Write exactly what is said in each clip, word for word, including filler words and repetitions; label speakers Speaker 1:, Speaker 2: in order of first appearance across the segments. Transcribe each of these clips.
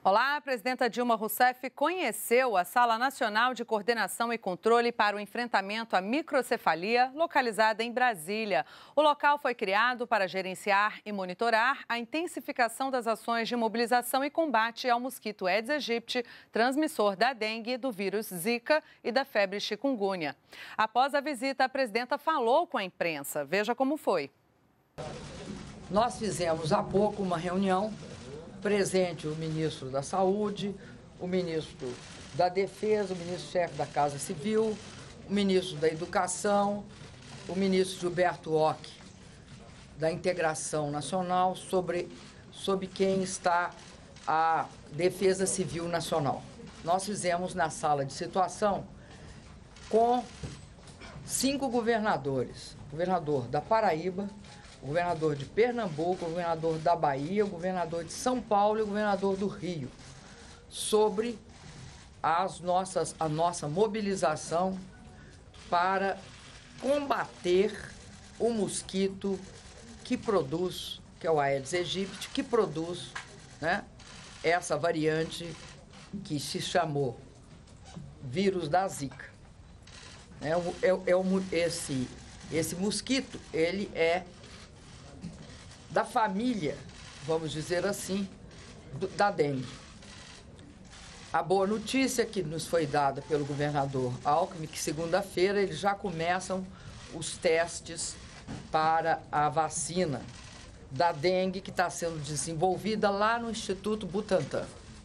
Speaker 1: Olá, a presidenta Dilma Rousseff conheceu a Sala Nacional de Coordenação e Controle para o Enfrentamento à Microcefalia, localizada em Brasília. O local foi criado para gerenciar e monitorar a intensificação das ações de mobilização e combate ao mosquito Aedes aegypti, transmissor da dengue, do vírus Zika e da febre chikungunya. Após a visita, a presidenta falou com a imprensa. Veja como foi.
Speaker 2: Nós fizemos há pouco uma reunião, presente o ministro da Saúde, o ministro da Defesa, o ministro-chefe da Casa Civil, o ministro da Educação, o ministro Gilberto Ock, da Integração Nacional, sobre, sobre quem está a Defesa Civil Nacional. Nós fizemos na sala de situação com cinco governadores, o governador da Paraíba, o governador de Pernambuco, o governador da Bahia, o governador de São Paulo e o governador do Rio, sobre as nossas, a nossa mobilização para combater o mosquito que produz, que é o Aedes aegypti, que produz, né, essa variante que se chamou vírus da Zika. É, é, é, esse, esse mosquito, ele é da família, vamos dizer assim, do, da dengue. A boa notícia que nos foi dada pelo governador Alckmin, que segunda-feira eles já começam os testes para a vacina da dengue que está sendo desenvolvida lá no Instituto Butantan.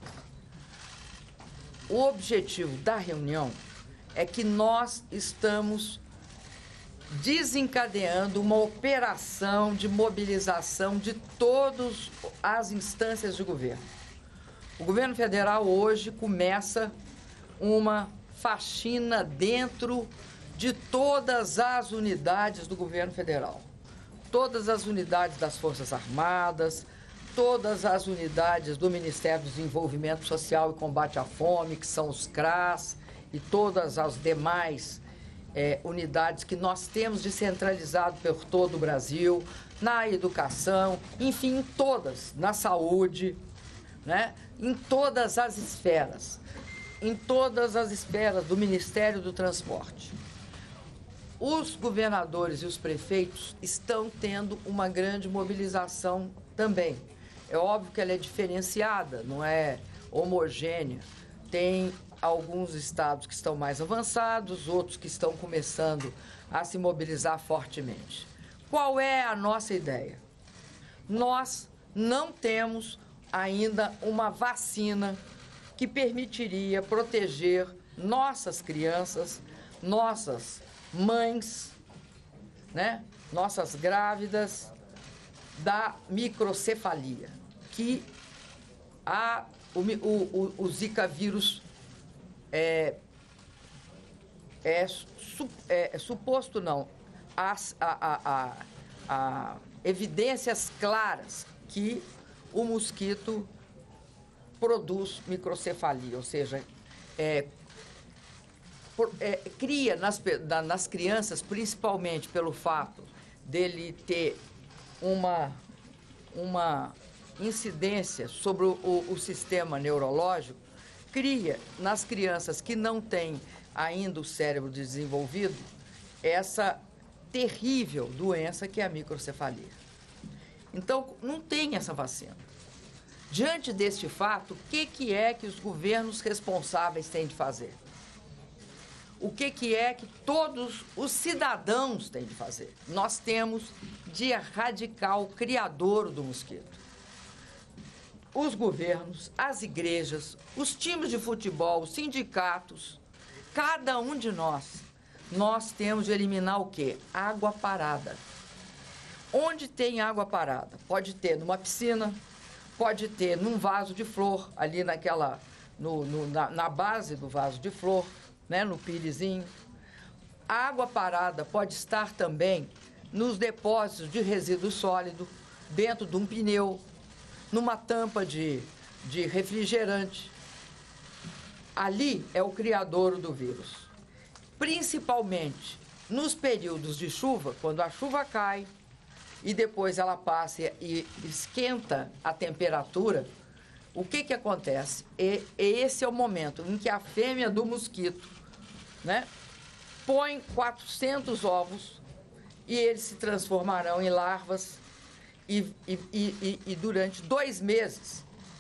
Speaker 2: O objetivo da reunião é que nós estamos desencadeando uma operação de mobilização de todas as instâncias de governo. O governo federal hoje começa uma faxina dentro de todas as unidades do governo federal. Todas as unidades das Forças Armadas, todas as unidades do Ministério do Desenvolvimento Social e Combate à Fome, que são os C R A S, e todas as demais É, unidades que nós temos descentralizado por todo o Brasil, na educação, enfim, em todas, na saúde, né? Em todas as esferas, em todas as esferas do Ministério do Transporte. Os governadores e os prefeitos estão tendo uma grande mobilização também. É óbvio que ela é diferenciada, não é homogênea. Tem alguns estados que estão mais avançados, outros que estão começando a se mobilizar fortemente. Qual é a nossa ideia? Nós não temos ainda uma vacina que permitiria proteger nossas crianças, nossas mães, né, nossas grávidas da microcefalia, que a, o, o, o Zika vírus É, é, su, é, é suposto, não, as a, a, a, a evidências claras que o mosquito produz microcefalia, ou seja, é, por, é, cria nas, nas crianças, principalmente pelo fato dele ter uma, uma incidência sobre o, o, o sistema neurológico, cria nas crianças que não têm ainda o cérebro desenvolvido essa terrível doença que é a microcefalia. Então, não tem essa vacina. Diante deste fato, o que, que é que os governos responsáveis têm de fazer? O que, que é que todos os cidadãos têm de fazer? Nós temos de erradicar o criador do mosquito. Os governos, as igrejas, os times de futebol, os sindicatos, cada um de nós, nós temos de eliminar o quê? Água parada. Onde tem água parada? Pode ter numa piscina, pode ter num vaso de flor, ali naquela, no, no, na, na base do vaso de flor, né, no pirizinho. A água parada pode estar também nos depósitos de resíduo sólido, dentro de um pneu, numa tampa de, de refrigerante. Ali é o criador do vírus. Principalmente nos períodos de chuva, quando a chuva cai e depois ela passa e esquenta a temperatura, o que que acontece? E, esse é o momento em que a fêmea do mosquito, né, põe quatrocentos ovos e eles se transformarão em larvas e, e, e, e durante dois meses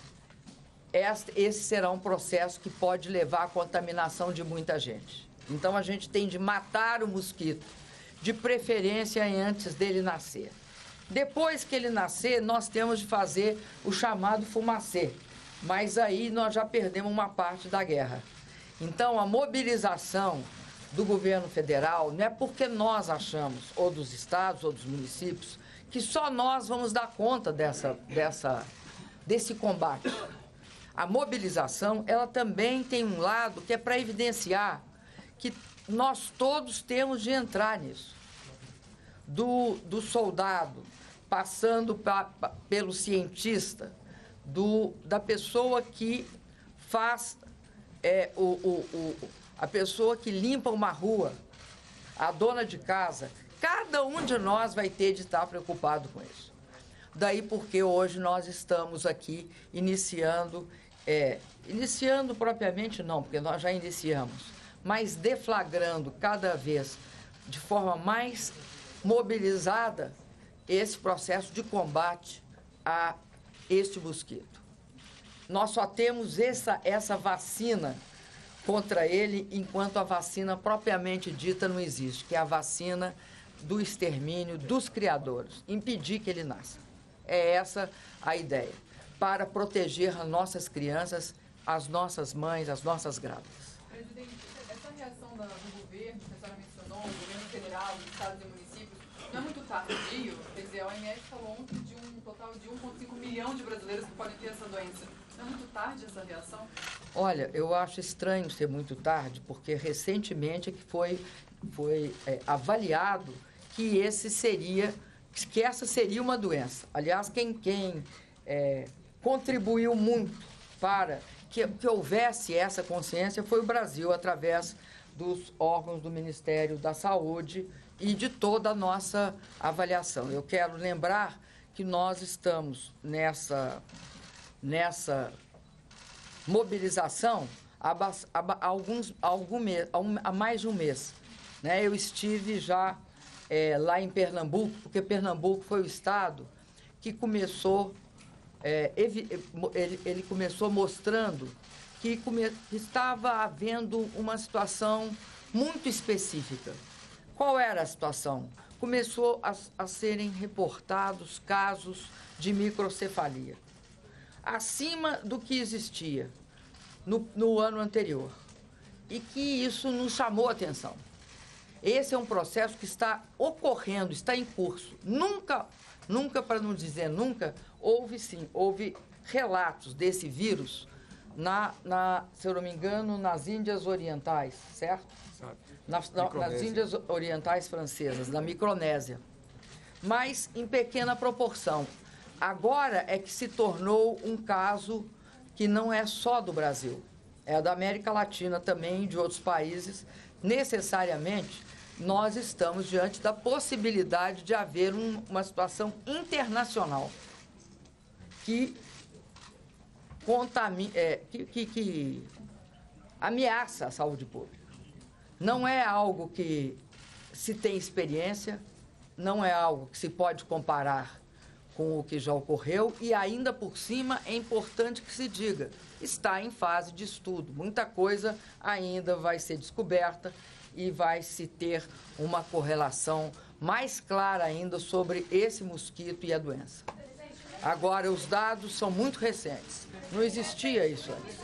Speaker 2: esse será um processo que pode levar à contaminação de muita gente. Então, a gente tem de matar o mosquito, de preferência antes dele nascer. Depois que ele nascer, nós temos de fazer o chamado fumacê, mas aí nós já perdemos uma parte da guerra. Então, a mobilização do governo federal não é porque nós achamos, ou dos estados, ou dos municípios, que só nós vamos dar conta dessa, dessa, desse combate. A mobilização, ela também tem um lado que é para evidenciar que nós todos temos de entrar nisso. Do, do soldado, passando pra, pra, pelo cientista, do, da pessoa que faz, é, o, o, o, a pessoa que limpa uma rua, a dona de casa, cada um de nós vai ter de estar preocupado com isso. Daí porque hoje nós estamos aqui iniciando, é, iniciando propriamente não, porque nós já iniciamos, mas deflagrando cada vez de forma mais mobilizada esse processo de combate a este mosquito. Nós só temos essa, essa vacina contra ele, enquanto a vacina propriamente dita não existe, que é a vacina do extermínio dos criadores, impedir que ele nasça. É essa a ideia, para proteger as nossas crianças, as nossas mães, as nossas grávidas.
Speaker 3: Presidente, essa reação do governo, que a senhora mencionou, o governo federal, dos estados e municípios, não é muito tardio? Quer dizer, a O M S falou ontem de um total de um vírgula cinco milhão de brasileiros que podem ter essa doença. Não é muito tarde essa reação?
Speaker 2: Olha, eu acho estranho ser muito tarde, porque recentemente que foi, foi é, avaliado que esse seria, que essa seria uma doença. Aliás, quem, quem é, contribuiu muito para que, que houvesse essa consciência foi o Brasil, através dos órgãos do Ministério da Saúde e de toda a nossa avaliação. Eu quero lembrar que nós estamos nessa, nessa mobilização há, há, alguns, algum mês, há mais de um mês. Né? Eu estive já é, lá em Pernambuco, porque Pernambuco foi o estado que começou, é, ele, ele começou mostrando que, come, que estava havendo uma situação muito específica. Qual era a situação? Começou a, a serem reportados casos de microcefalia, acima do que existia no, no ano anterior, e que isso nos chamou a atenção. Esse é um processo que está ocorrendo, está em curso. Nunca, nunca, para não dizer nunca, houve sim, houve relatos desse vírus, na, na, se eu não me engano, nas Índias Orientais, certo? Nas, nas Índias Orientais Francesas, na Micronésia, mas em pequena proporção. Agora é que se tornou um caso que não é só do Brasil, é da América Latina também e de outros países. Necessariamente, nós estamos diante da possibilidade de haver um, uma situação internacional que, contamina, é, que, que, que ameaça a saúde pública. Não é algo que se tem experiência, não é algo que se pode comparar com o que já ocorreu e, ainda por cima, é importante que se diga, está em fase de estudo. Muita coisa ainda vai ser descoberta e vai se ter uma correlação mais clara ainda sobre esse mosquito e a doença. Agora, os dados são muito recentes. Não existia isso antes.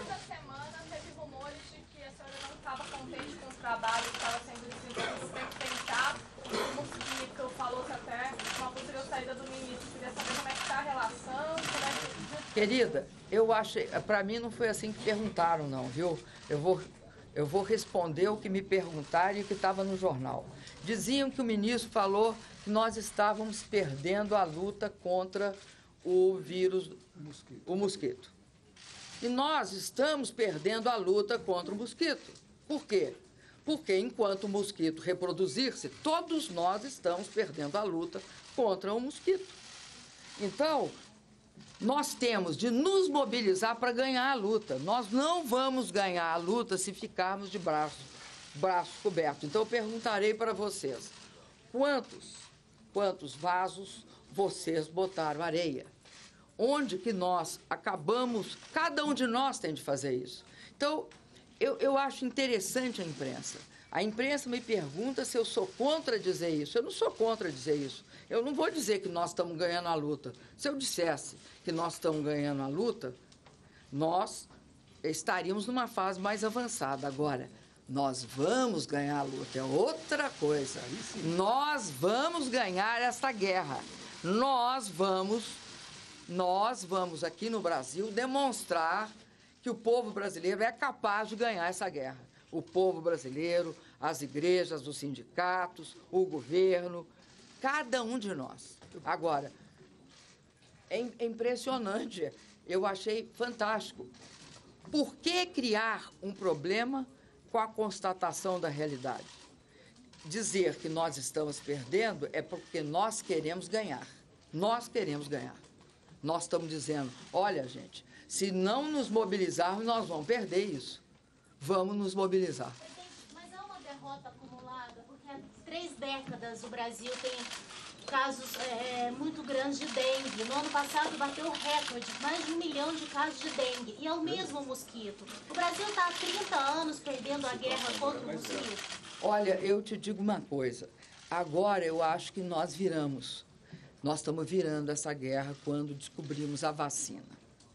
Speaker 4: Trabalho que estava sendo desenvolvido, tem que pensar no mosquito, falou-se até uma possível saída do ministro. Queria saber como é que está a relação, como é que...
Speaker 2: Querida, eu achei, para mim não foi assim que perguntaram, não, viu? Eu vou, eu vou responder o que me perguntaram e o que estava no jornal. Diziam que o ministro falou que nós estávamos perdendo a luta contra o vírus, mosquito. o mosquito. E nós estamos perdendo a luta contra o mosquito. Por quê? Porque, enquanto o mosquito reproduzir-se, todos nós estamos perdendo a luta contra o mosquito. Então, nós temos de nos mobilizar para ganhar a luta. Nós não vamos ganhar a luta se ficarmos de braço, braço coberto. Então, eu perguntarei para vocês, quantos, quantos vasos vocês botaram areia? Onde que nós acabamos, cada um de nós tem de fazer isso. Então, eu, eu acho interessante a imprensa. A imprensa me pergunta se eu sou contra dizer isso. Eu não sou contra dizer isso. Eu não vou dizer que nós estamos ganhando a luta. Se eu dissesse que nós estamos ganhando a luta, nós estaríamos numa fase mais avançada. Agora, nós vamos ganhar a luta, é outra coisa. Nós vamos ganhar essa guerra. Nós vamos, nós vamos aqui no Brasil demonstrar que o povo brasileiro é capaz de ganhar essa guerra. O povo brasileiro, as igrejas, os sindicatos, o governo, cada um de nós. Agora, é impressionante, eu achei fantástico. Por que criar um problema com a constatação da realidade? Dizer que nós estamos perdendo é porque nós queremos ganhar. Nós queremos ganhar. Nós estamos dizendo, olha, gente, se não nos mobilizarmos, nós vamos perder isso. Vamos nos mobilizar.
Speaker 5: Mas há uma derrota acumulada, porque há três décadas o Brasil tem casos é, muito grandes de dengue. No ano passado bateu o recorde, mais de um milhão de casos de dengue. E é o mesmo mosquito. O Brasil está há trinta anos perdendo a guerra contra o mosquito.
Speaker 2: Olha, eu te digo uma coisa. Agora eu acho que nós viramos. Nós estamos virando essa guerra quando descobrimos a vacina.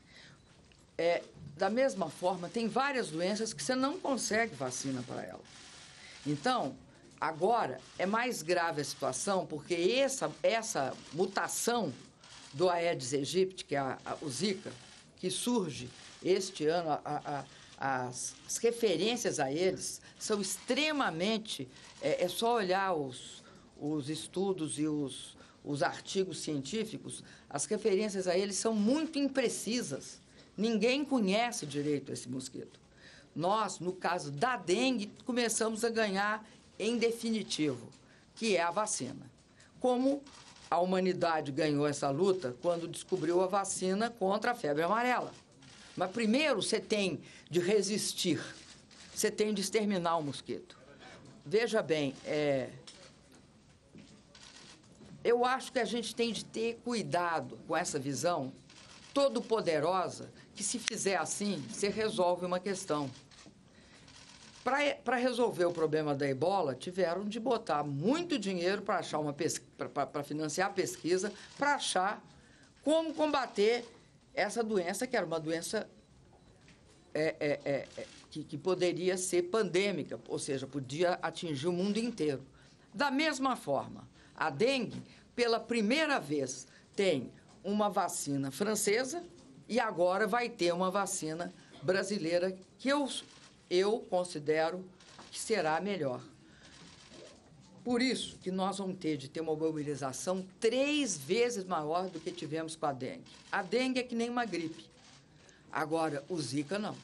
Speaker 2: É, da mesma forma, tem várias doenças que você não consegue vacina para ela. Então, agora é mais grave a situação, porque essa, essa mutação do Aedes aegypti, que é a, a, o Zika, que surge este ano, a, a, as, as referências a eles são extremamente... É, é só olhar os, os estudos e os, os artigos científicos, as referências a eles são muito imprecisas. Ninguém conhece direito esse mosquito. Nós, no caso da dengue, começamos a ganhar em definitivo, que é a vacina. Como a humanidade ganhou essa luta quando descobriu a vacina contra a febre amarela. Mas primeiro você tem de resistir, você tem de exterminar o mosquito. Veja bem, é... eu acho que a gente tem de ter cuidado com essa visão todo poderosa, que se fizer assim, você resolve uma questão. Para resolver o problema da ebola, tiveram de botar muito dinheiro para achar uma para financiar a pesquisa, para achar como combater essa doença, que era uma doença é, é, é, que, que poderia ser pandêmica, ou seja, podia atingir o mundo inteiro. Da mesma forma, a dengue, pela primeira vez, tem uma vacina francesa e agora vai ter uma vacina brasileira que eu, eu considero que será melhor. Por isso que nós vamos ter de ter uma mobilização três vezes maior do que tivemos com a dengue. A dengue é que nem uma gripe. Agora, o Zika não.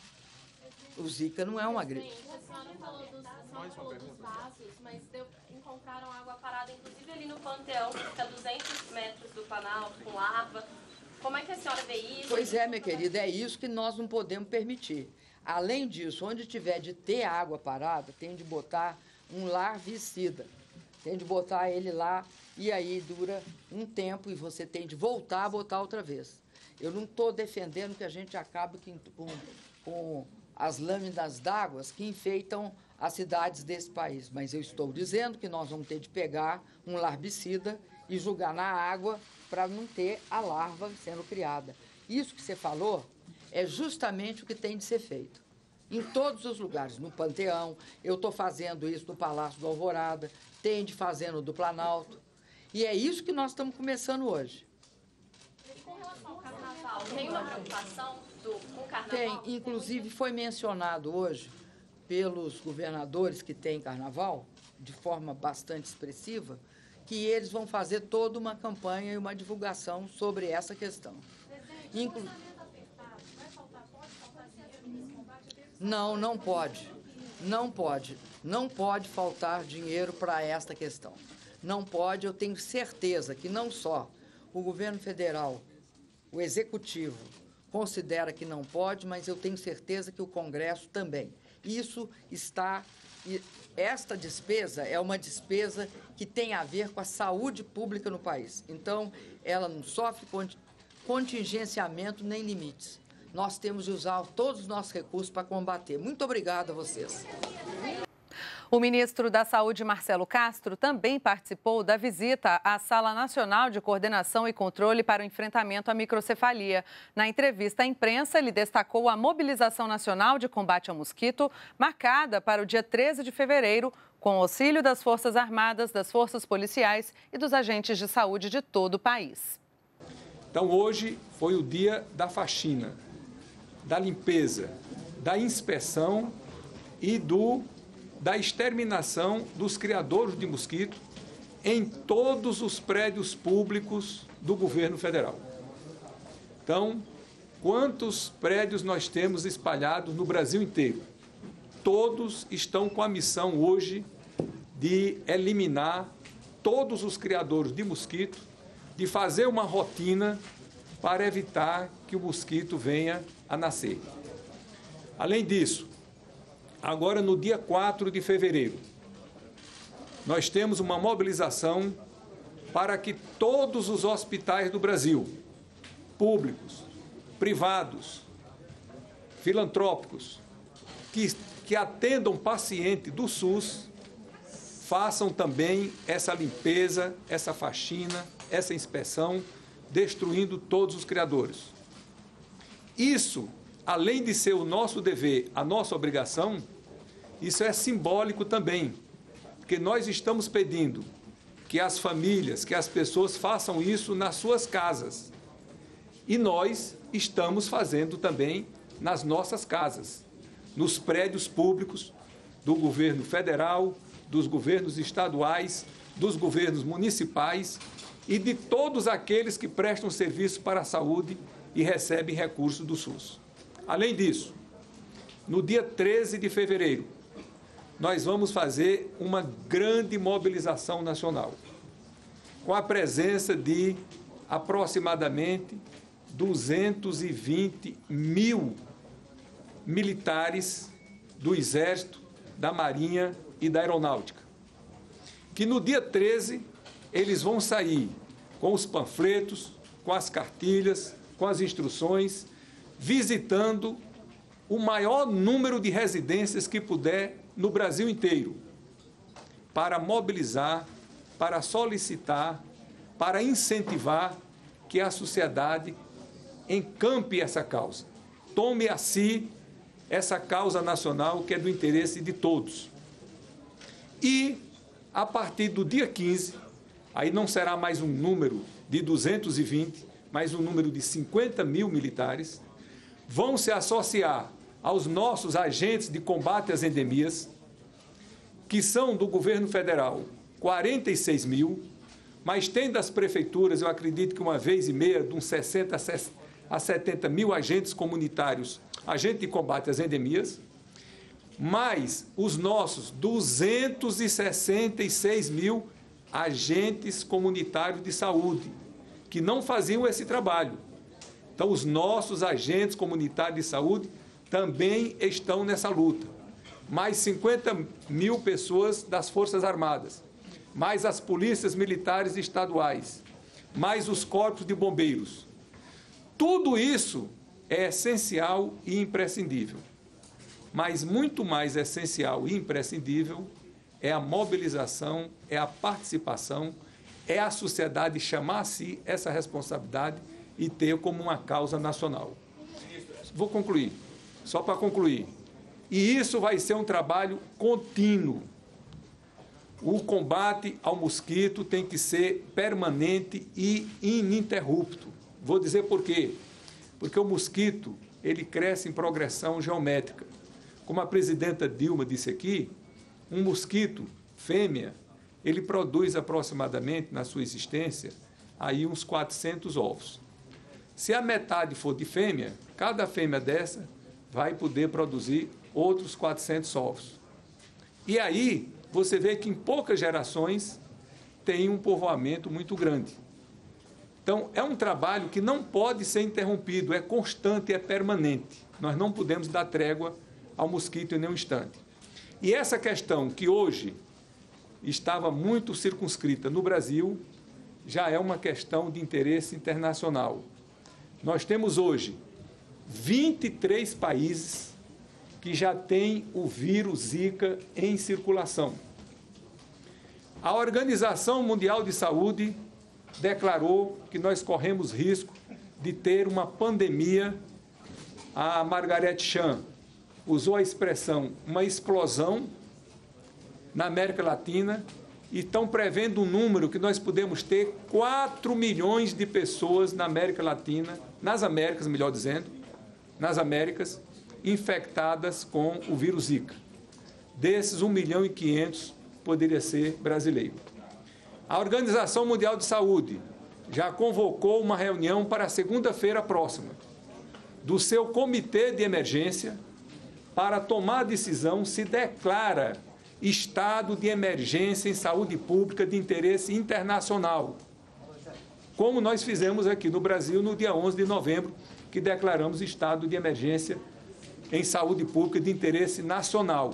Speaker 2: O Zika não é uma gripe.
Speaker 4: A senhora falou dos, a senhora falou dos vasos, mas deu, encontraram água parada, inclusive ali no Panteão, que fica a duzentos metros do Planalto, com larva. Como é que a senhora vê isso?
Speaker 2: Pois é, minha querida, é isso que nós não podemos permitir. Além disso, onde tiver de ter água parada, tem de botar um larvicida. Tem de botar ele lá e aí dura um tempo e você tem de voltar a botar outra vez. Eu não estou defendendo que a gente acabe com, com as lâminas d'água que enfeitam as cidades desse país, mas eu estou dizendo que nós vamos ter de pegar um larvicida e jogar na água para não ter a larva sendo criada. Isso que você falou é justamente o que tem de ser feito. Em todos os lugares, no Panteão, eu estou fazendo isso no Palácio do Alvorada, tem de fazendo do Planalto. E é isso que nós estamos começando hoje.
Speaker 4: E com relação ao carnaval, tem uma preocupação do, com o carnaval?
Speaker 2: Tem, inclusive foi mencionado hoje pelos governadores que têm carnaval, de forma bastante expressiva, que eles vão fazer toda uma campanha e uma divulgação sobre essa questão. Inclu... Não, não pode. Não pode. Não pode faltar dinheiro para esta questão. Não pode, eu tenho certeza que não só o governo federal o Executivo considera que não pode, mas eu tenho certeza que o Congresso também. Isso está... Esta despesa é uma despesa que tem a ver com a saúde pública no país. Então, ela não sofre contingenciamento nem limites. Nós temos de usar todos os nossos recursos para combater. Muito obrigada a vocês.
Speaker 1: O ministro da Saúde, Marcelo Castro, também participou da visita à Sala Nacional de Coordenação e Controle para o Enfrentamento à Microcefalia. Na entrevista à imprensa, ele destacou a mobilização nacional de combate ao mosquito, marcada para o dia treze de fevereiro, com auxílio das Forças Armadas, das Forças Policiais e dos agentes de saúde de todo o país.
Speaker 6: Então, hoje foi o dia da faxina, da limpeza, da inspeção e do... da exterminação dos criadores de mosquito em todos os prédios públicos do governo federal. Então, quantos prédios nós temos espalhados no Brasil inteiro? Todos estão com a missão hoje de eliminar todos os criadores de mosquito, de fazer uma rotina para evitar que o mosquito venha a nascer. Além disso, agora, no dia quatro de fevereiro, nós temos uma mobilização para que todos os hospitais do Brasil, públicos, privados, filantrópicos, que, que atendam paciente do SUS, façam também essa limpeza, essa faxina, essa inspeção, destruindo todos os criadores. Isso, além de ser o nosso dever, a nossa obrigação, isso é simbólico também, porque nós estamos pedindo que as famílias, que as pessoas façam isso nas suas casas. E nós estamos fazendo também nas nossas casas, nos prédios públicos do governo federal, dos governos estaduais, dos governos municipais e de todos aqueles que prestam serviço para a saúde e recebem recursos do SUS. Além disso, no dia treze de fevereiro, nós vamos fazer uma grande mobilização nacional, com a presença de aproximadamente duzentos e vinte mil militares do Exército, da Marinha e da Aeronáutica, que no dia treze eles vão sair com os panfletos, com as cartilhas, com as instruções, visitando o maior número de residências que puder no Brasil inteiro, para mobilizar, para solicitar, para incentivar que a sociedade encampe essa causa, tome a si essa causa nacional que é do interesse de todos. E, a partir do dia quinze, aí não será mais um número de duzentos e vinte, mas um número de cinquenta mil militares, vão se associar aos nossos agentes de combate às endemias, que são do governo federal quarenta e seis mil, mas tem das prefeituras, eu acredito que uma vez e meia, de uns sessenta a setenta mil agentes comunitários, agentes de combate às endemias, mais os nossos duzentos e sessenta e seis mil agentes comunitários de saúde, que não faziam esse trabalho. Então, os nossos agentes comunitários de saúde também estão nessa luta. Mais cinquenta mil pessoas das Forças Armadas, mais as polícias militares estaduais, mais os corpos de bombeiros. Tudo isso é essencial e imprescindível. Mas muito mais essencial e imprescindível é a mobilização, é a participação, é a sociedade chamar a si essa responsabilidade e ter como uma causa nacional. Vou concluir, só para concluir. E isso vai ser um trabalho contínuo. O combate ao mosquito tem que ser permanente e ininterrupto. Vou dizer por quê. Porque o mosquito, ele cresce em progressão geométrica. Como a presidenta Dilma disse aqui, um mosquito fêmea, ele produz aproximadamente, na sua existência, aí uns quatrocentos ovos. Se a metade for de fêmea, cada fêmea dessa vai poder produzir outros quatrocentos ovos. E aí, você vê que em poucas gerações tem um povoamento muito grande. Então, é um trabalho que não pode ser interrompido, é constante, é permanente. Nós não podemos dar trégua ao mosquito em nenhum instante. E essa questão que hoje estava muito circunscrita no Brasil, já é uma questão de interesse internacional. Nós temos hoje vinte e três países que já têm o vírus Zika em circulação. A Organização Mundial de Saúde declarou que nós corremos risco de ter uma pandemia. A Margaret Chan usou a expressão uma explosão na América Latina e estão prevendo um número que nós podemos ter quatro milhões de pessoas na América Latina, nas Américas, melhor dizendo, nas Américas, infectadas com o vírus Zika. Desses, um milhão e quinhentos poderia ser brasileiro. A Organização Mundial de Saúde já convocou uma reunião para segunda-feira próxima do seu comitê de emergência para tomar a decisão se declara estado de emergência em saúde pública de interesse internacional, como nós fizemos aqui no Brasil no dia onze de novembro, que declaramos estado de emergência em saúde pública de interesse nacional.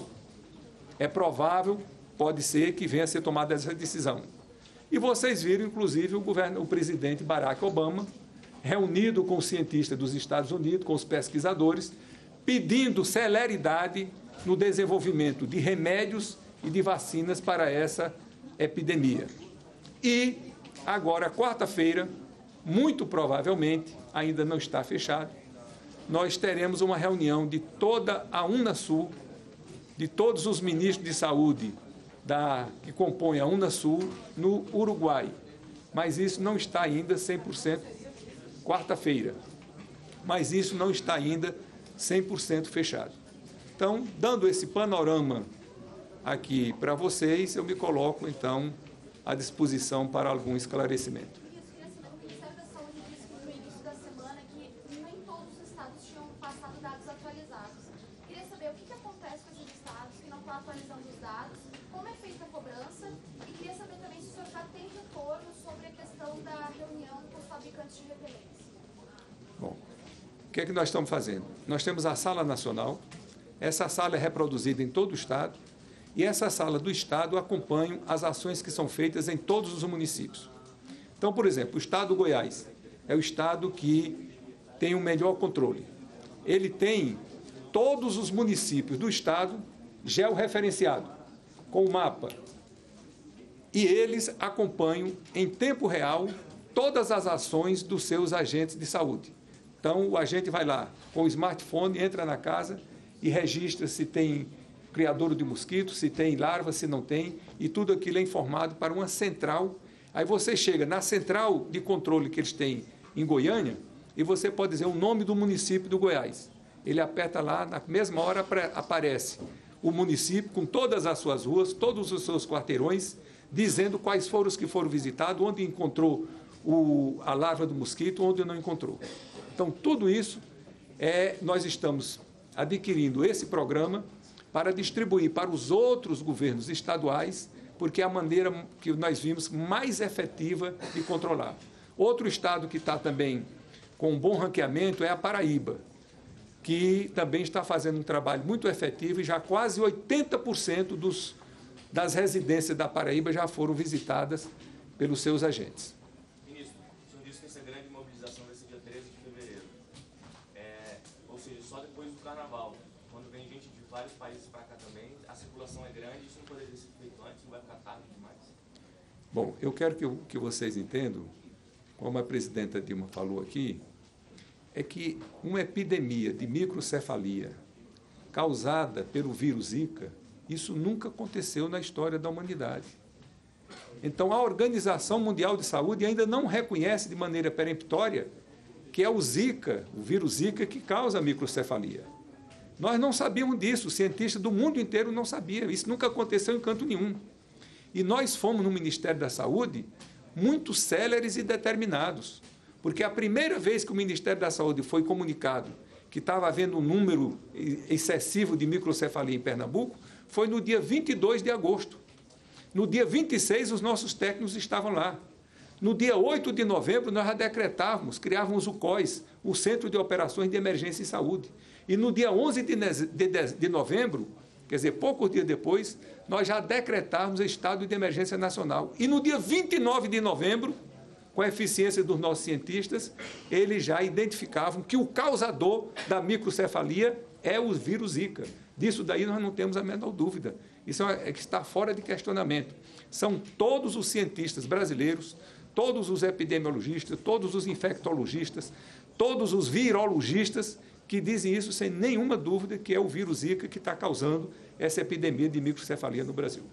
Speaker 6: É provável, pode ser, que venha a ser tomada essa decisão. E vocês viram, inclusive, o, governo, o presidente Barack Obama, reunido com os cientistas dos Estados Unidos, com os pesquisadores, pedindo celeridade no desenvolvimento de remédios e de vacinas para essa epidemia. E, agora, quarta-feira, muito provavelmente, ainda não está fechado, nós teremos uma reunião de toda a Unasul, de todos os ministros de saúde da, que compõem a Unasul, no Uruguai. Mas isso não está ainda cem por cento, quarta-feira, mas isso não está ainda cem por cento fechado. Então, dando esse panorama aqui para vocês, eu me coloco, então, à disposição para algum esclarecimento.
Speaker 7: O Ministério da Saúde disse que no início da semana que nem todos os estados tinham passado dados atualizados. Queria saber o que, que acontece com esses estados que não estão atualizando os dados, como é feita a cobrança, e queria saber também se o senhor já tem retorno sobre a questão da reunião com os fabricantes de repelentes.
Speaker 6: Bom, o que é que nós estamos fazendo? Nós temos a Sala Nacional, essa sala é reproduzida em todo o estado, e essa sala do estado acompanha as ações que são feitas em todos os municípios. Então, por exemplo, o estado do Goiás é o estado que tem o melhor controle. Ele tem todos os municípios do estado georreferenciado, com o mapa. E eles acompanham em tempo real todas as ações dos seus agentes de saúde. Então, o agente vai lá com o smartphone, entra na casa e registra se tem criadouro de mosquito, se tem larva, se não tem, e tudo aquilo é informado para uma central. Aí você chega na central de controle que eles têm em Goiânia e você pode dizer o nome do município do Goiás. Ele aperta lá, na mesma hora aparece o município com todas as suas ruas, todos os seus quarteirões, dizendo quais foram os que foram visitados, onde encontrou o, a larva do mosquito, onde não encontrou. Então, tudo isso, é, nós estamos adquirindo esse programa para distribuir para os outros governos estaduais, porque é a maneira que nós vimos mais efetiva de controlar. Outro estado que está também com um bom ranqueamento é a Paraíba, que também está fazendo um trabalho muito efetivo e já quase oitenta por cento dos, das residências da Paraíba já foram visitadas pelos seus agentes.
Speaker 8: Ministro, o senhor disse que essa grande mobilização vai ser dia treze de fevereiro, é, ou seja, só depois do Carnaval, quando vem gente de vários países para cá também, a circulação é grande, isso não poderia ser feito antes, não vai ficar tarde demais?
Speaker 6: Bom, eu quero que, eu, que vocês entendam, como a presidenta Dilma falou aqui, é que uma epidemia de microcefalia causada pelo vírus Zika, isso nunca aconteceu na história da humanidade. Então, a Organização Mundial de Saúde ainda não reconhece de maneira peremptória que é o Zika, o vírus Zika, que causa a microcefalia. Nós não sabíamos disso, os cientistas do mundo inteiro não sabiam, isso nunca aconteceu em canto nenhum. E nós fomos no Ministério da Saúde muito céleres e determinados, porque a primeira vez que o Ministério da Saúde foi comunicado que estava havendo um número excessivo de microcefalia em Pernambuco foi no dia vinte e dois de agosto. No dia vinte e seis, os nossos técnicos estavam lá. No dia oito de novembro, nós já decretávamos, criávamos o C O S, o Centro de Operações de Emergência em Saúde. E no dia onze de novembro, quer dizer, poucos dias depois, nós já decretávamos estado de emergência nacional. E no dia vinte e nove de novembro, com a eficiência dos nossos cientistas, eles já identificavam que o causador da microcefalia é o vírus Zika. Disso daí nós não temos a menor dúvida. Isso é que está fora de questionamento. São todos os cientistas brasileiros, todos os epidemiologistas, todos os infectologistas, todos os virologistas que dizem isso sem nenhuma dúvida, que é o vírus Zika que está causando essa epidemia de microcefalia no Brasil.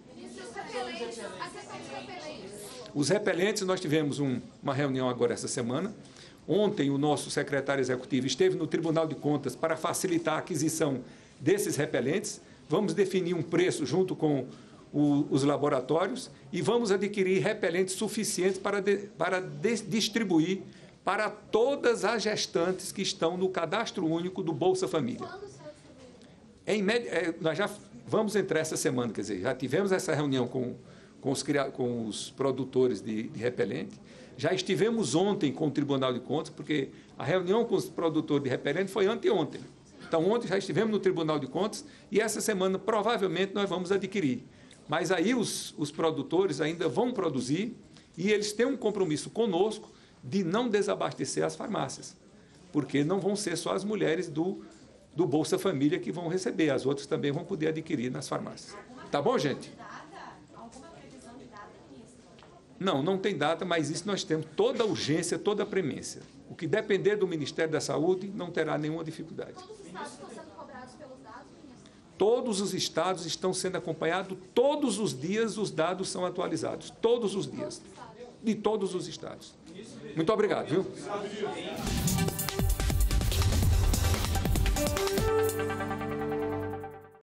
Speaker 6: Os repelentes, nós tivemos um, uma reunião agora essa semana. Ontem, o nosso secretário executivo esteve no Tribunal de Contas para facilitar a aquisição desses repelentes. Vamos definir um preço junto com o, os laboratórios e vamos adquirir repelentes suficientes para, de, para de, distribuir para todas as gestantes que estão no cadastro único do Bolsa Família. Em média, é, nós já vamos entrar essa semana, quer dizer, já tivemos essa reunião com Com os, com os produtores de, de repelente. Já estivemos ontem com o Tribunal de Contas, porque a reunião com os produtores de repelente foi anteontem. Então, ontem já estivemos no Tribunal de Contas e essa semana, provavelmente, nós vamos adquirir. Mas aí os, os produtores ainda vão produzir e eles têm um compromisso conosco de não desabastecer as farmácias, porque não vão ser só as mulheres do, do Bolsa Família que vão receber, as outras também vão poder adquirir nas farmácias. Tá bom, gente? Não, não tem data, mas isso nós temos toda a urgência, toda a premência. O que depender do Ministério da Saúde não terá nenhuma dificuldade.
Speaker 7: Todos os estados estão sendo cobrados pelos dados, ministro?
Speaker 6: Todos os estados estão sendo acompanhados, todos os dias os dados são atualizados. Todos os dias. De todos os estados. Muito obrigado, viu?